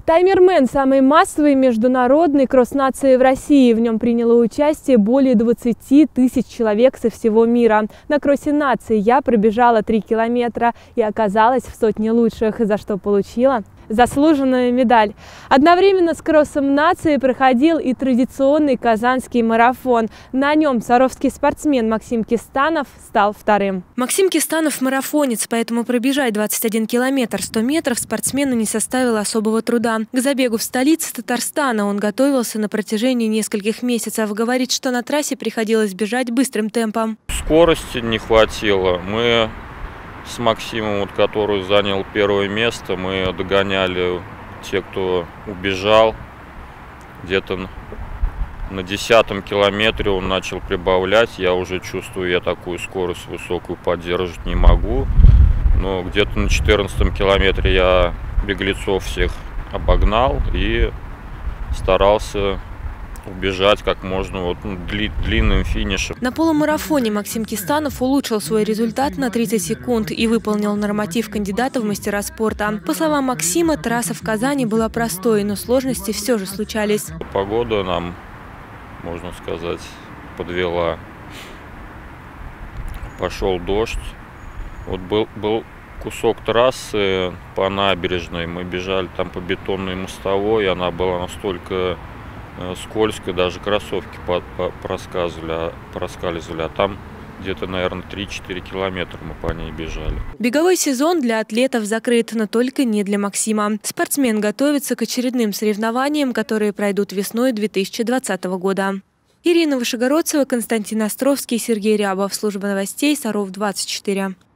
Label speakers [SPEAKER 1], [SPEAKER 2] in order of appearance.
[SPEAKER 1] Таймермен – самый массовый международный кросс-нации в России. В нем приняло участие более 20 тысяч человек со всего мира. На кроссе нации я пробежала 3 километра и оказалась в сотне лучших, за что получила заслуженную медаль. Одновременно с кроссом нации проходил и традиционный казанский марафон. На нем саровский спортсмен Максим Кистанов стал вторым. Максим Кистанов – марафонец, поэтому пробежать 21 километр 100 метров спортсмену не составило особого труда. К забегу в столице Татарстана он готовился на протяжении нескольких месяцев. Говорит, что на трассе приходилось бежать быстрым темпом.
[SPEAKER 2] Скорости не хватило. Мы с Максимом, который занял первое место, мы догоняли те, кто убежал. Где-то на 10-м километре он начал прибавлять. Я уже чувствую, я такую скорость высокую поддерживать не могу. Но где-то на 14-м километре я беглецов всех обогнал и старался убежать как можно длинным финишем.
[SPEAKER 1] На полумарафоне Максим Кистанов улучшил свой результат на 30 секунд и выполнил норматив кандидата в мастера спорта. По словам Максима, трасса в Казани была простой, но сложности все же случались.
[SPEAKER 2] Погода нам, можно сказать, подвела. Пошел дождь. Вот был кусок трассы по набережной. Мы бежали там по бетонной мостовой. Она была настолько скользкой, даже кроссовки проскальзывали, а там где-то, наверное, 3-4 километра мы по ней бежали. Беговой
[SPEAKER 1] сезон для атлетов закрыт, но только не для Максима. Спортсмен готовится к очередным соревнованиям, которые пройдут весной 2020 года. Ирина Вышегородцева, Константин Островский, Сергей Рябов. Служба новостей Саров 24.